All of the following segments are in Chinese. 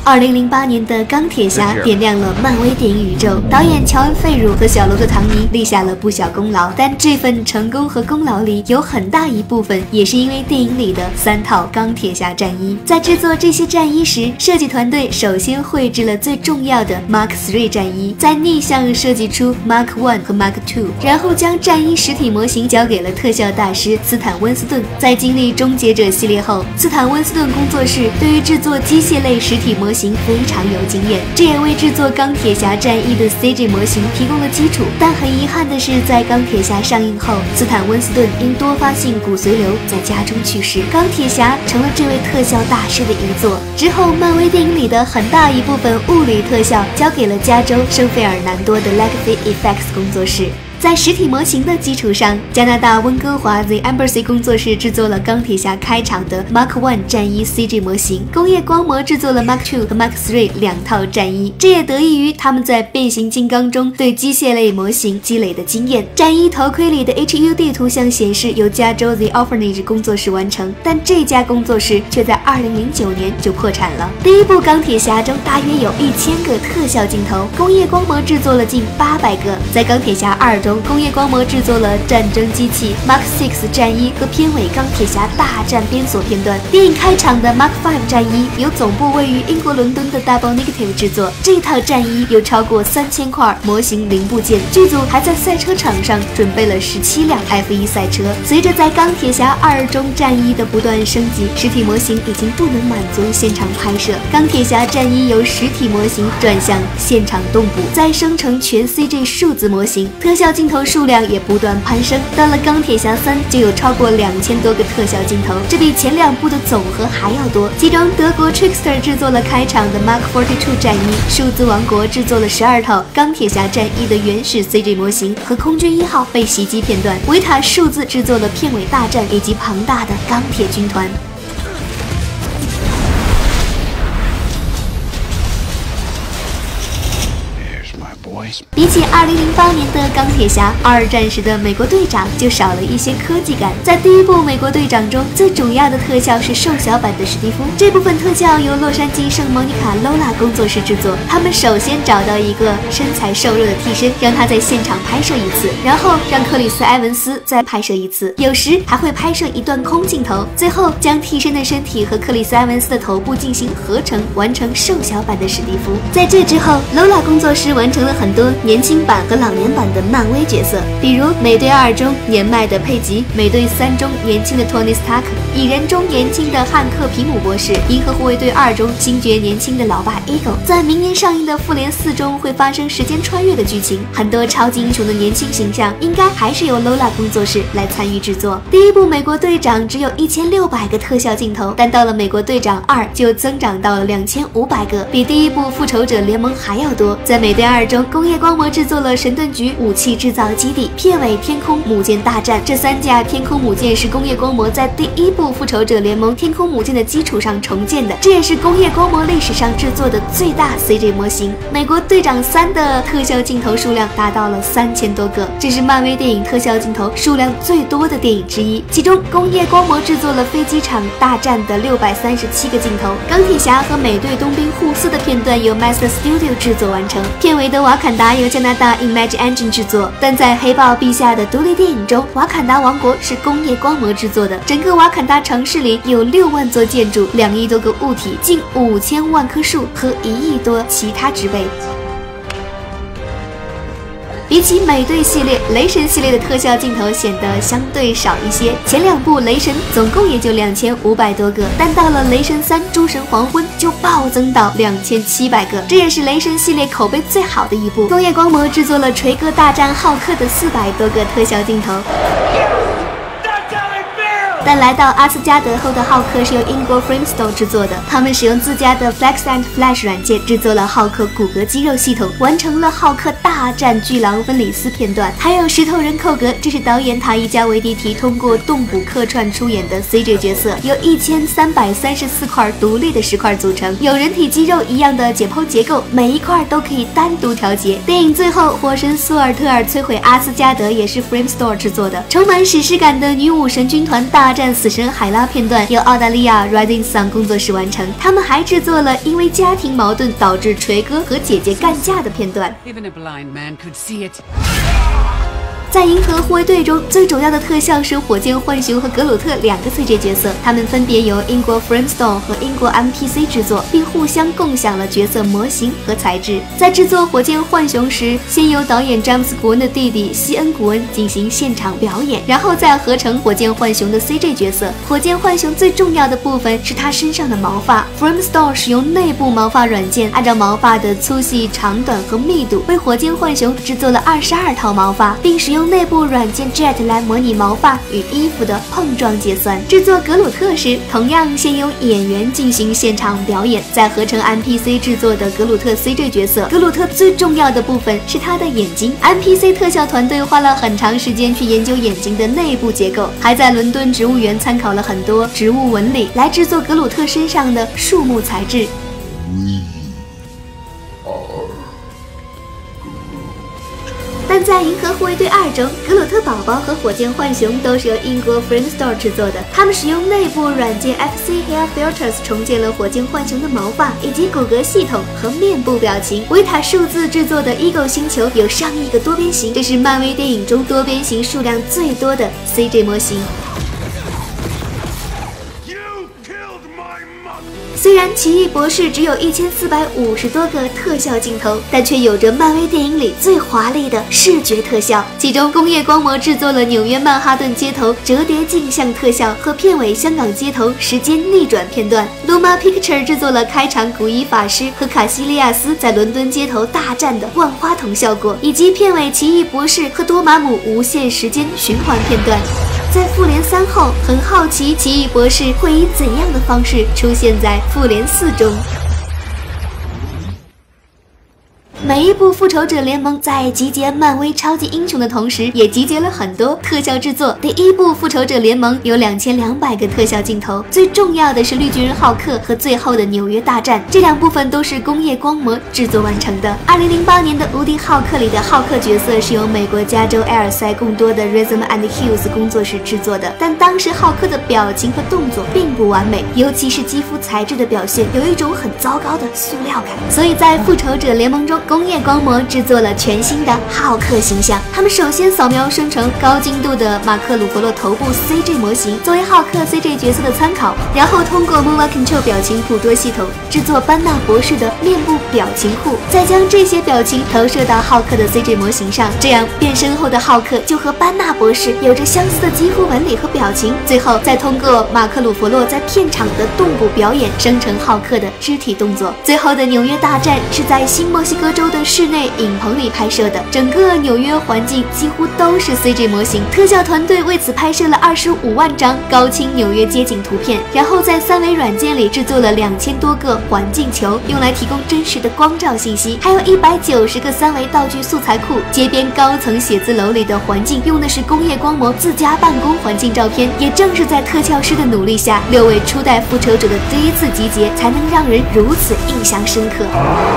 2008年的《钢铁侠》点亮了漫威电影宇宙，导演乔恩·费鲁和小罗伯特·唐尼立下了不小功劳，但这份成功和功劳里有很大一部分也是因为电影里的3套钢铁侠战衣。在制作这些战衣时，设计团队首先绘制了最重要的 Mark III 战衣，再逆向设计出 Mark I 和 Mark II， 然后将战衣实体模型交给了特效大师斯坦·温斯顿。在经历终结者系列后，斯坦·温斯顿工作室对于制作机械类实体模型非常有经验，这也为制作钢铁侠战衣的 CG 模型提供了基础。但很遗憾的是，在钢铁侠上映后，斯坦·温斯顿因多发性骨髓瘤在家中去世，钢铁侠成了这位特效大师的遗作。之后，漫威电影里的很大一部分物理特效交给了加州圣费尔南多的 Legacy Effects 工作室。在实体模型的基础上，加拿大温哥华 The Embassy 工作室制作了钢铁侠开场的 Mark I 战衣 CG 模型，工业光魔制作了 Mark II 和 Mark III 2套战衣，这也得益于他们在变形金刚中对机械类模型积累的经验。战衣头盔里的 HUD 图像显示由加州 The Orphanage 工作室完成，但这家工作室却在2009年就破产了。第一部钢铁侠中大约有1000个特效镜头，工业光魔制作了近800个。在钢铁侠2中，工业光魔制作了战争机器 Mark VI 战衣和片尾钢铁侠大战边锁片段。电影开场的 Mark V 战衣由总部位于英国伦敦的 Double Negative 制作，这套战衣有超过3000块模型零部件。剧组还在赛车场上准备了17辆 F1 赛车。随着在钢铁侠2中战衣的不断升级，实体模型已经不能满足现场拍摄，钢铁侠战衣由实体模型转向现场动捕，再生成全 CG 数字模型，特效镜头数量也不断攀升。到了钢铁侠3就有超过2000多个特效镜头，这比前2部的总和还要多。其中德国 Trickster 制作了开场的 Mark 42战衣，数字王国制作了12套钢铁侠战衣的原始 CG 模型和空军1号被袭击片段，维塔数字制作了片尾大战以及庞大的钢铁军团。比起2008年的钢铁侠，2战时的美国队长就少了一些科技感。在第一部美国队长中，最主要的特效是瘦小版的史蒂夫，这部分特效由洛杉矶圣莫妮卡 Lola 工作室制作。他们首先找到一个身材瘦弱的替身，让他在现场拍摄一次，然后让克里斯·埃文斯再拍摄一次，有时还会拍摄一段空镜头，最后将替身的身体和克里斯·埃文斯的头部进行合成，完成瘦小版的史蒂夫。在这之后 ，Lola 工作室完成了很多年轻版和老年版的漫威角色，比如美队2中年迈的佩吉，美队3中年轻的托尼·斯塔克，蚁人中年轻的汉克·皮姆博士，银河护卫队2中星爵年轻的老爸 Ego。在明年上映的复联4中会发生时间穿越的剧情，很多超级英雄的年轻形象应该还是由 Lola 工作室来参与制作。第一部美国队长只有1600个特效镜头，但到了美国队长2就增长到了2500个，比第一部复仇者联盟还要多。在美队2中，工业光魔制作了神盾局武器制造基地，片尾天空母舰大战，这3架天空母舰是工业光魔在第一部复仇者联盟天空母舰的基础上重建的，这也是工业光魔历史上制作的最大 CG 模型。美国队长3的特效镜头数量达到了3000多个，这是漫威电影特效镜头数量最多的电影之一。其中工业光魔制作了飞机场大战的637个镜头，钢铁侠和美队冬兵互撕的片段由 Master Studio 制作完成，片尾的瓦坎达由加拿大 Image Engine 制作。但在黑豹陛下的独立电影中，瓦坎达王国是工业光魔制作的，整个瓦坎达城市里有6万座建筑，2亿多个物体，近5000万棵树和1亿多其他植被。比起美队系列，雷神系列的特效镜头显得相对少一些。前2部雷神总共也就2500多个，但到了雷神3诸神黄昏就暴增到2700个，这也是雷神系列口碑最好的一部。工业光魔制作了锤哥大战浩克的400多个特效镜头。但来到阿斯加德后的浩克是由英国 Framestore 制作的，他们使用自家的 Flex and Flash 软件制作了浩克骨骼肌肉系统，完成了浩克大战巨狼芬里斯片段。还有石头人寇格，这是导演塔伊加维蒂提通过动捕客串出演的 CG 角色，由1334块独立的石块组成，有人体肌肉一样的解剖结构，每一块都可以单独调节。电影最后火神苏尔特尔摧毁阿斯加德也是 Framestore 制作的，充满史诗感的女武神军团大战战死神海拉片段由澳大利亚 Rising Sun 工作室完成。他们还制作了因为家庭矛盾导致锤哥和姐姐干架的片段。在银河护卫队中，最主要的特效是火箭浣熊和格鲁特两个 CG 角色，他们分别由英国 Framestore 和英国 MPC 制作，并互相共享了角色模型和材质。在制作火箭浣熊时，先由导演詹姆斯·古恩的弟弟西恩·古恩进行现场表演，然后再合成火箭浣熊的 CG 角色。火箭浣熊最重要的部分是它身上的毛发 ，Framestore 使用内部毛发软件，按照毛发的粗细、长短和密度，为火箭浣熊制作了22套毛发，并使用内部软件 Jet 来模拟毛发与衣服的碰撞结算。制作格鲁特时，同样先由演员进行现场表演，再合成 MPC 制作的格鲁特 CG 角色。格鲁特最重要的部分是他的眼睛 ，MPC 特效团队花了很长时间去研究眼睛的内部结构，还在伦敦植物园参考了很多植物纹理来制作格鲁特身上的树木材质。但在《银河护卫队2》中，格鲁特宝宝和火箭浣熊都是由英国 Framestore 制作的。他们使用内部软件 FC Hair Filters 重建了火箭浣熊的毛发以及骨骼系统和面部表情。维塔数字制作的 Ego 星球有上亿个多边形，这是漫威电影中多边形数量最多的 CG 模型。虽然奇异博士只有1450多个特效镜头，但却有着漫威电影里最华丽的视觉特效。其中，工业光魔制作了纽约曼哈顿街头折叠镜像特效和片尾香港街头时间逆转片段。Luma Picture 制作了开场古一法师和卡西利亚斯在伦敦街头大战的万花筒效果，以及片尾奇异博士和多玛姆无限时间循环片段。在复联3后，很好奇奇异博士会以怎样的方式出现在复联4中。每一部复仇者联盟在集结漫威超级英雄的同时，也集结了很多特效制作。第一部复仇者联盟有2200个特效镜头，最重要的是绿巨人浩克和最后的纽约大战，这两部分都是工业光魔制作完成的。2008年的无敌浩克里的浩克角色是由美国加州埃尔塞贡多的 Rhythm and Hues 工作室制作的，但当时浩克的表情和动作并不完美，尤其是肌肤材质的表现有一种很糟糕的塑料感，所以在复仇者联盟中，工业光魔制作了全新的浩克形象。他们首先扫描生成高精度的马克·鲁弗洛头部 CG 模型，作为浩克 CG 角色的参考，然后通过 Mova Control 表情捕捉系统制作班纳博士的面部表情库，再将这些表情投射到浩克的 CG 模型上，这样变身后的浩克就和班纳博士有着相似的肌肤纹理和表情。最后再通过马克·鲁弗洛在片场的动捕表演生成浩克的肢体动作。最后的纽约大战是在新墨西哥州的室内影棚里拍摄的，整个纽约环境几乎都是 CG 模型。特效团队为此拍摄了25万张高清纽约街景图片，然后在3维软件里制作了2000多个环境球，用来提供真实的光照信息，还有190个3维道具素材库。街边高层写字楼里的环境用的是工业光魔自家办公环境照片，也正是在特效师的努力下，6位初代复仇者的第一次集结才能让人如此印象深刻。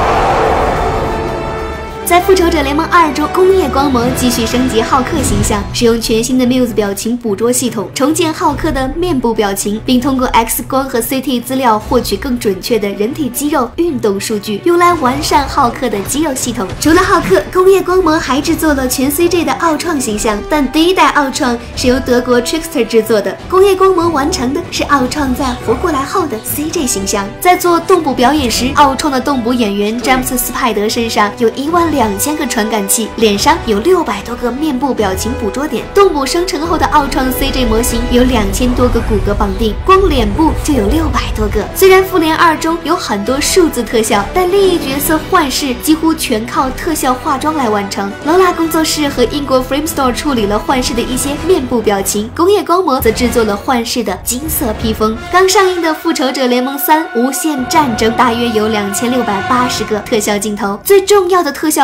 在复仇者联盟2中，工业光魔继续升级浩克形象，使用全新的 Muse 表情捕捉系统，重建浩克的面部表情，并通过 X 光和 CT 资料获取更准确的人体肌肉运动数据，用来完善浩克的肌肉系统。除了浩克，工业光魔还制作了全 CG 的奥创形象，但第一代奥创是由德国 Trickster 制作的，工业光魔完成的是奥创在活过来后的 CG 形象。在做动捕表演时，奥创的动捕演员詹姆斯·斯派德身上有12000个传感器，脸上有600多个面部表情捕捉点。动捕生成后的奥创 CG 模型有2000多个骨骼绑定，光脸部就有600多个。虽然复联2中有很多数字特效，但另一角色幻视几乎全靠特效化妆来完成。劳拉工作室和英国 Framestore 处理了幻视的一些面部表情，工业光魔则制作了幻视的金色披风。刚上映的复仇者联盟3无限战争大约有2680个特效镜头，最重要的特效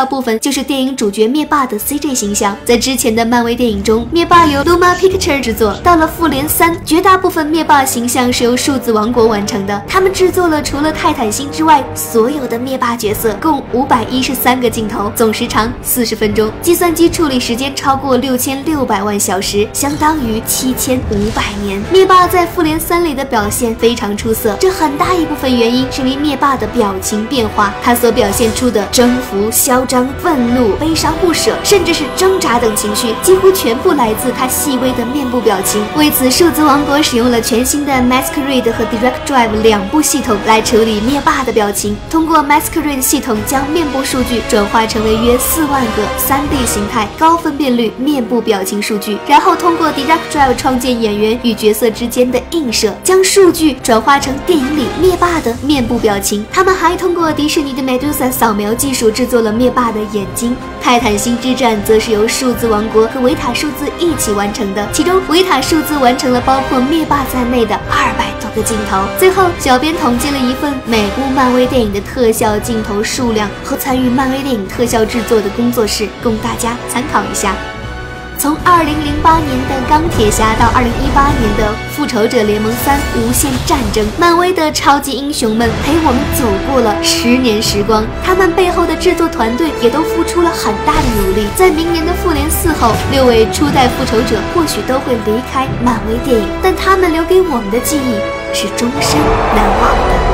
部分就是电影主角灭霸的 CG 形象。在之前的漫威电影中，灭霸由 Luma Picture 制作，到了复联3，绝大部分灭霸形象是由数字王国完成的。他们制作了除了泰坦星之外所有的灭霸角色，共513个镜头，总时长40分钟，计算机处理时间超过6600万小时，相当于7500年。灭霸在复联3里的表现非常出色，这很大一部分原因是因为灭霸的表情变化，他所表现出的征服、嚣张、愤怒、悲伤不舍，甚至是挣扎等情绪，几乎全部来自他细微的面部表情。为此，数字王国使用了全新的 Masquerade 和 Direct Drive 两部系统来处理灭霸的表情。通过 Masquerade 系统将面部数据转化成为约4万个3D 形态高分辨率面部表情数据，然后通过 Direct Drive 创建演员与角色之间的映射，将数据转化成电影里灭霸的面部表情。他们还通过迪士尼的 Medusa 扫描技术制作了灭霸的眼睛。泰坦星之战则是由数字王国和维塔数字一起完成的，其中维塔数字完成了包括灭霸在内的200多个镜头。最后，小编统计了一份每部漫威电影的特效镜头数量和参与漫威电影特效制作的工作室，供大家参考一下。从2008年的钢铁侠到2018年的复仇者联盟3无限战争，漫威的超级英雄们陪我们走过了10年时光，他们背后的制作团队也都付出了很大的努力。在明年的复联4后，6位初代复仇者或许都会离开漫威电影，但他们留给我们的记忆是终身难忘的。